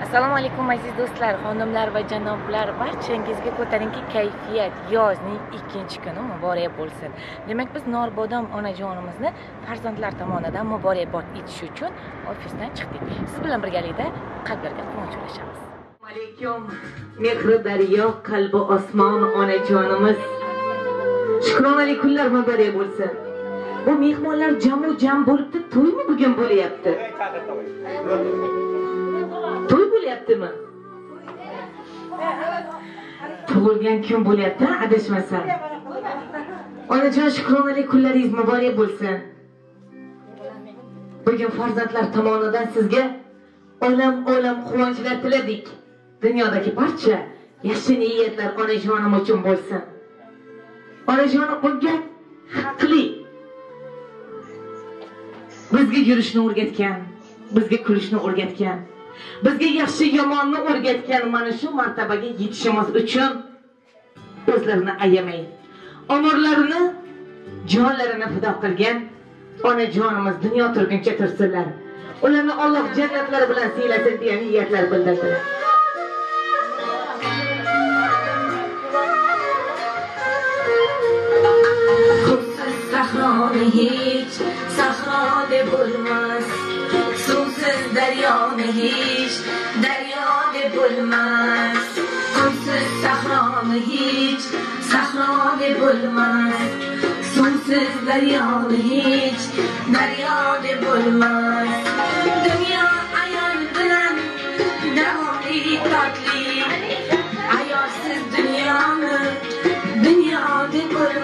Assalomu alaykum aziz do'stlar, xonimlar va janoblar, barchangizga ko'tarinki kayfiyat yozning 2-kuni muborak bo'lsin. Demak, biz Norbodom onajonimizni farzandlar tomonidan muborakbod etish uchun ofisdan chiqdik. Siz bilan birgalikda qalblarga quvonch ulashamiz. Assalomu alaykum, mehri daryo, qalbi osmon onajonimiz. Shukronali kunlar muborak bo'lsin. Bu mehmonlar jam bo'libdi, to'ymi bugun bo'lyapti? To'y bo'lyaptimi? Tug'ilgan kun bo'lyapti, adashmasam. Onajon, shukronali kunlaringiz muborak bo'lsin. Bugun farzandlar tomonidan sizga olam quvonchlar tiladik. Dunyodagi barcha yaxshi niyatlar onajonim uchun bo'lsin. Onajonim bunga haqli. Bizga yurishni o'rgatgan, bizga kulishni o'rgatgan, bizga yaxshi yomonni o'rgatgan mana shu martabaga yetishimiz uchun o'zlarini ayamay, umrlarini, jonlarini fido qilgan onajonimiz dunyo turguncha tursinlar. Ularni Alloh jannatlari bilan siylasin degan niyatlar bildirdilar. Sahroni hech sahroda bo'lmas, suvsiz daryoni hech daryoda bo'lmas. Suvsiz sahroni hech sahroda bo'lmas, suvsiz daryoni hech daryoda bo'lmas. Dunyo ayol bilan davomli totli, ayolsiz dunyoni dunyoda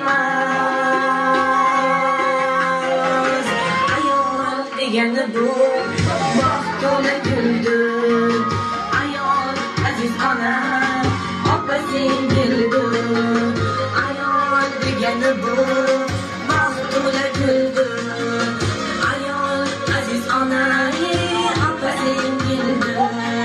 bo'lmas. Degani bu baxt to'la guldir, ayol aziz ona opa singildir. Ayol degani bu baxt to'la guldir, ayol aziz ona opa singildir.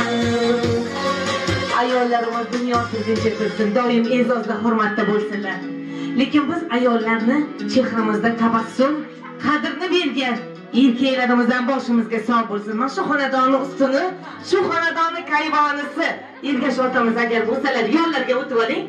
Ayollarimiz dunyo turguncha tursin, doim e'zozda hurmatda bo'lsinlar. Lekin biz ayollarni chehramizda tabassum, qadrni bergan erkaklarimizdan boshimizga sog' bo'lsin. Mana shu xonadonni ustuni, shu xonadonni kayvonisi Ergash otamiz agar bo'lsalar, yo'llarga o'tib oling.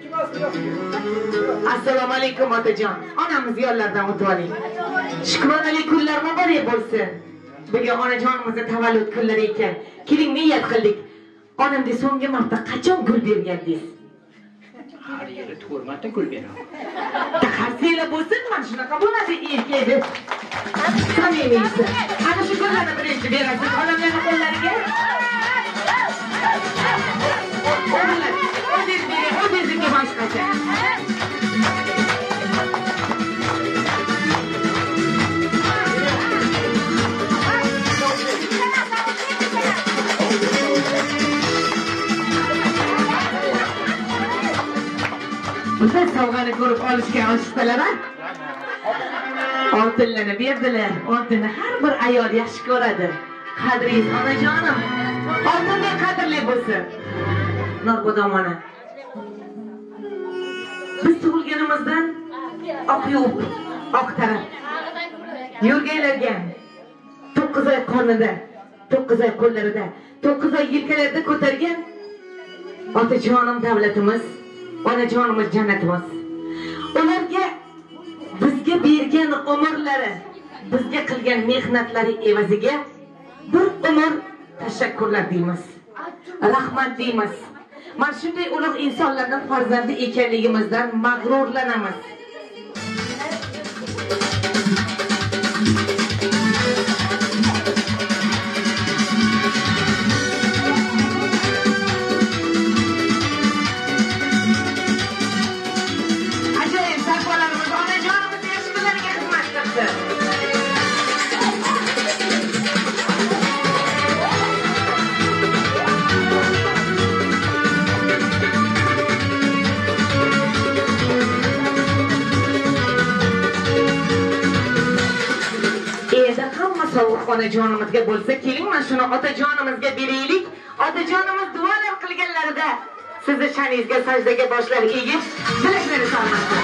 Assalomu alaykum otajon. Onamiz yo'llardan o'tib oling. Shukronali kunlar muborak bo'lsin. Bugun onajonimizning tavallud kunlari ekan. Keling, niyat qildik. Onamga so'nggi marta qachon gul bergandingiz? Har yili 4 marta gul beraman. Taxassiylar bo'lsin, mana shunaqa bo'ladi erkakni. Samimiysi. Ana shu gullarni birinchi berasiz onamlarning qo'llariga. O'g'illar, o'zingiz bering, o'zingizga boshqacha. Bizlar sovg'ani ko'rib olishga oshiqdilar. Oltinlarni berdilar. Oltinni har bir ayol yaxshi ko'radi. Qadringiz onajonim. Oltinga qadrli bo'lsin. Norbodom ona. Biz tug'ilganimizdan oq yo'q, oq taraf. Yurganlarga 9 oy qornida, 9 oy qo'llarida, 9 oy yelkalarida ko'targan otajonim davlatimiz, onajonimiz jannatimiz. Ularga bizga bergan umrlari, bizga qilgan mehnatlari evaziga bir umr tashakkurlar deymiz. Rahmat deymiz. Mana shunday ulug' insonlarning farzandi ekanligimizdan mag'rurlanamiz. Onajonimizga bo'lsa, keling mana shuni otajonimizga beraylik. Otajonimiz duolar qilganlarida sizni sha'ningizga sajdaga boshlar egib, bilaklarini solmoqda.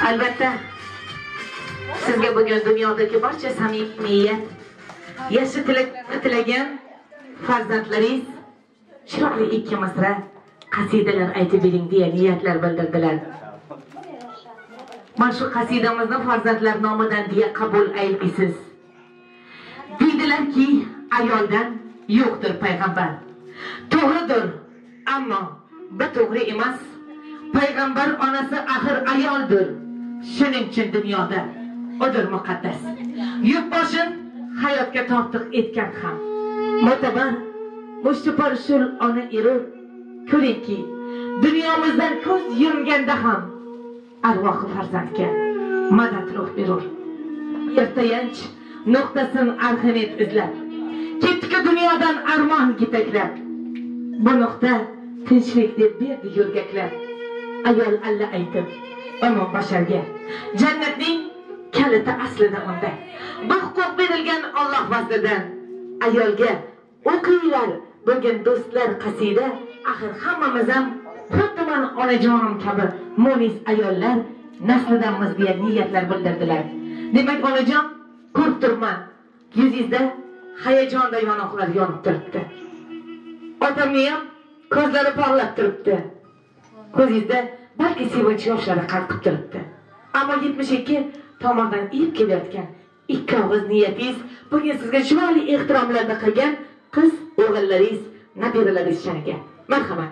albatta sizga bugun dunyodagi barcha samimiyat, yaxshi tilagan farzandlaringiz chiroyli ikki misra qasidalar aytib bering deya niyatlar bildirdilar. Mana shu qasidamizni farzandlar nomidan deya qabul aytasiz. Deydilarki, ayoldan yo'qdir payg'ambar. To'g'ridir, ammo bato'g'ri emas. Payg'ambar onasi axir ayoldir. Shuning uchun dunyoda odir muqaddas. Yuk boshin hayotga tortiq etgan ham. Mo'tabar mushtibar shul ona erur. Ko'ringki, dunyomizdan ko'z yumganda ham arvohi farzandga madad ruh berur. Ertayanch nuqtasin arxinit izlab, ketdi dunyodan armon yetaklab. Bu nuqta tinchlik deb berdi yo'rgaklab. Ayol alla aytib, umum basharga jannatning kaliti aslida unda. Bu huquq berilgan Alloh vazdidan. Ayolga o'qinglar bugun do'stlar qasida, axir hammamiz ham xuddi mana onajonim kabi mo'nis ayollar naslimizga deya niyatlar bildirdilar. Demak, onajon, ko'rib turman, yuzingizda hayajonda yonoqlar yonib turibdi. Otamning ham ko'zlari porlab turibdi. Ko'zingizda balki sevinch yoshlari qalqib turibdi. Ammo 72 tomondan iyib kelayotgan ikki og'iz niyatingiz bugun sizga chiroyli ehtiromlarni qilgan qiz o'g'illaringiz, nabiralaringiz shaniga. Marhamat.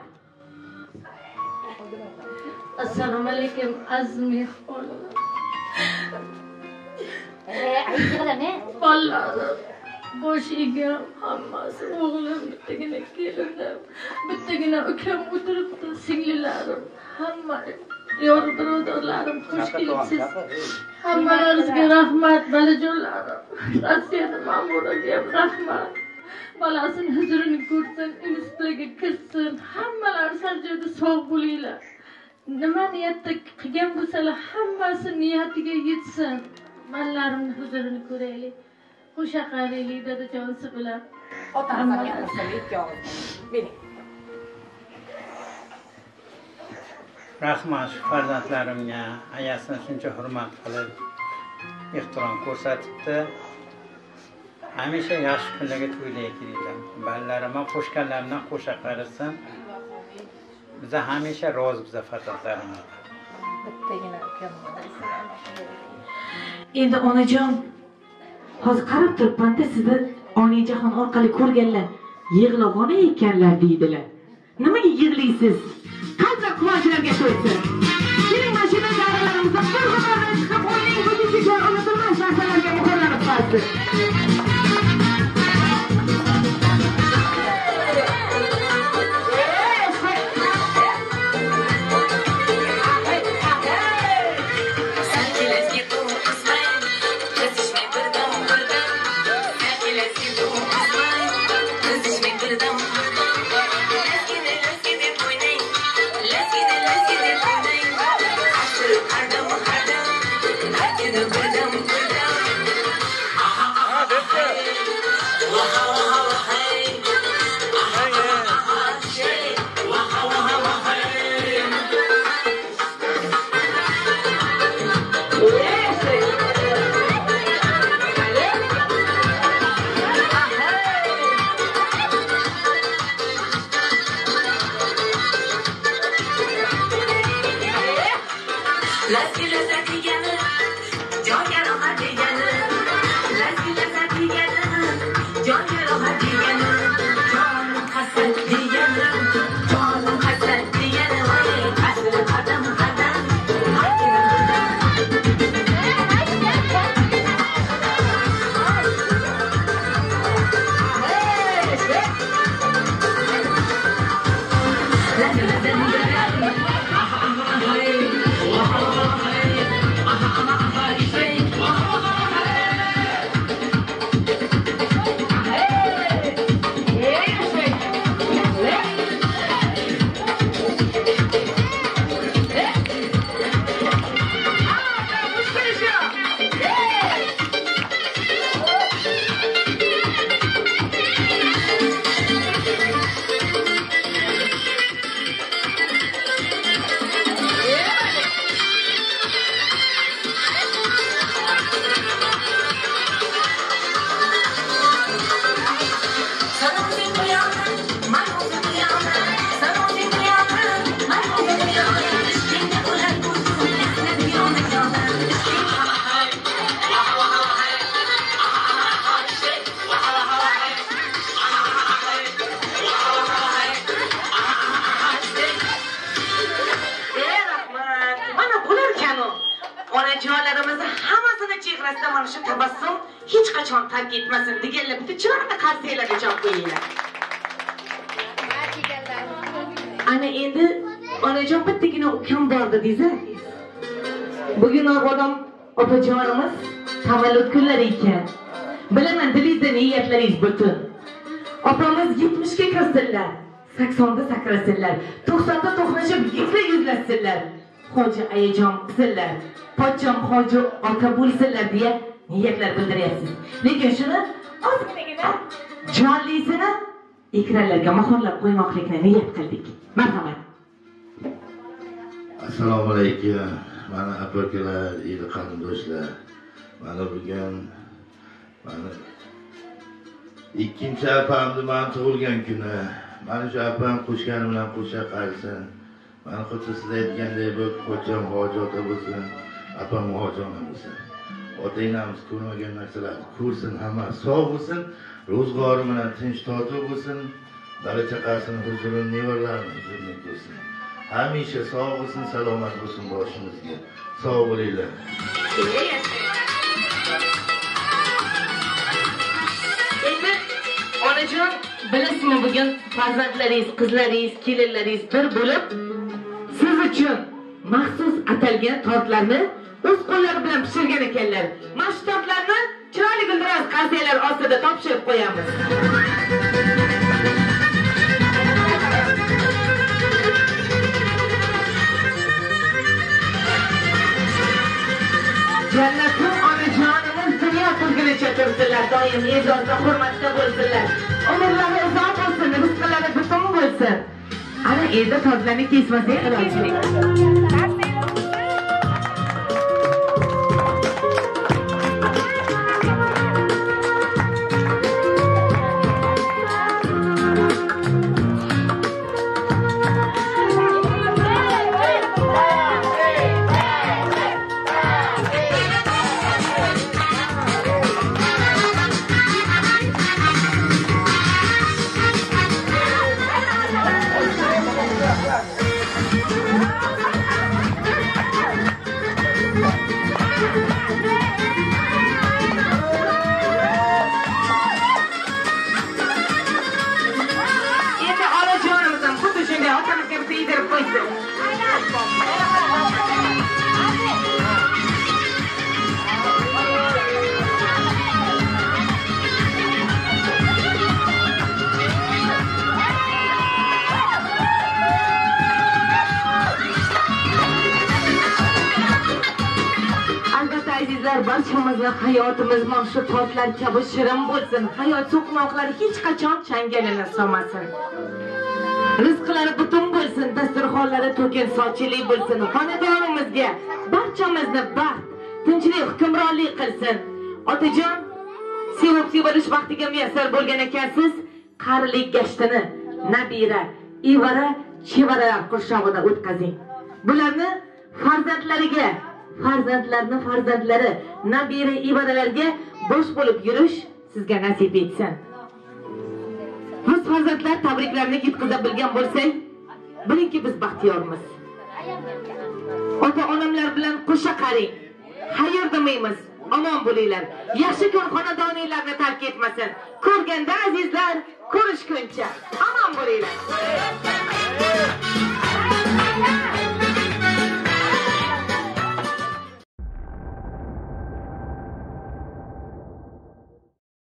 Assalomu alaykum azmi xonim. Boshiga hammasi o'g'lim, bittagina kelinim, bittagina ukam o'tiribdi, singlilarim, hamma yor birodarlarim xush kelibsiz. Hammalaringizga rahmat, balajonlarim. Rossiyada ma'muraga ham rahmat. Bolasini huzurini ko'rsin, institutga kirsin, hammalar sar joyda sog' bo'linglar. Nima niyatda qilgan bo'lsalar, hammasi niyatiga yetsin. Bolalarimni huzurini ko'raylik. Qo'sha qaraylik dadajonisi bilan. Otamizga gapirsangiz ikki og'iz. Bering. Rahmat shu farzandlarimga, ayasini shuncha hurmat qilib, ehtirom ko'rsatibdi. Hamisha yaxshi kunlarga to'ylarga kelinglar. Bolalarim ham qo'shganlarimdan qo'sha qarasin. Biza hamisha rozi biza farzandlarimizga. Bittagina ukam bor. Endi onajon, hozir qarab turibman-da, sizni onajon orqali ko'rganlar yig'lag'ona ekanlar deydilar. Nimaga yig'laysiz? Qancha quvonchlarga to'ysin. Keling, mashina daralarimizni bir xabardan chiqib o'yning, bugungi kun unutilmas narsalarga muhrlanib qolsin. ekanu. Onajonlarimizni hammasini chehrasida mana shu tabassum hech qachon tark etmasin deganlar bitta chiroyli qarsiylarga javob qo'yinglar. Ana endi onajon bittagina ukam bordi deysiz. Bugun odam opajonimiz tavallud kunlari ekan. Bilaman dilingizda niyatlaringiz butun. Opamiz 70 ga kirsinlar, 80 da sakrasinlar, 90 da to'qnashib yuzla yuzlashsinlar. Hoji ayajon qilsinlar, pochcham hoji ota bo'lsinlar deya niyatlar bildiryapsiz. Lekin shuni ozginagina jonlisini ekranlarga mahorlab qo'ymoqlikni niyat qildik. Marhamat. Assalomu alaykum. Mana aka-ukalar, eri qarindoshlar. Mana bugun ikkinchi opamni men tug'ilgan kuni. Mana shu opam qo'shgani bilan qo'sha qarsin. Mana xuddi siz aytgandek bu pochcham hoji ota bo'lsin, opam hoji ona bo'lsin. Ota-onamiz ko'rmagan narsalar ko'rsin, hamma sog' bo'lsin, ro'zg'ori bilan tinch totuv bo'lsin, bola chaqasini huzurini, nevaralarini huzurini ko'rsin. Hamisha sog' bo'lsin, salomat bo'lsin boshimizga. Sog' bo'linglar. Endi onajon, bilasizmi bugun farzandlaringiz, qizlaringiz, kelinlaringiz bir bo'lib siz uchun maxsus atalgan tortlarni o'z qo'llari bilan pishirgan ekanlar. Mana shu tortlarni chiroyli guldiroz qarsiyalar ostida topshirib qo'yamiz. Jannatim onajonimiz dunyo turgunicha tursinlar, doim e'zozda, hurmatda bo'lsinlar. Umrlari uzoq bo'lsin, rizqlari butun bo'lsin. Ana endi tortlarni kesmasak qilachilik. Barchamizning hayotimiz mana shu tortlar kabi shirin bo'lsin. Hayot so'qmoqlari hech qachon changalini solmasin. Rizqlari butun bo'lsin, dasturxonlari to'kin sochili bo'lsin. Xonadonimizga barchamizni baxt, tinchlik, hukmronlik qilsin. Otajon, sevib sevilish vaqtiga muyassar bo'lgan ekansiz. Qarilik gashtini nabira, ivara, chevaralar qurshovida o'tkazing. Bularni farzandlariga, farzandlari, nabira, ivaralarga bosh bo'lib yurish sizga nasib etsin. Biz farzandlar tabriklarni yetkazib bilgan bo'lsak, bilingki biz baxtiyormiz. Ota-onamlar bilan qo'sha qaring. Xayr demaymiz, omon bo'linglar. Yaxshi kun xonadoninglarni tark etmasin. Ko'rganda azizlar, ko'rishguncha omon bo'linglar.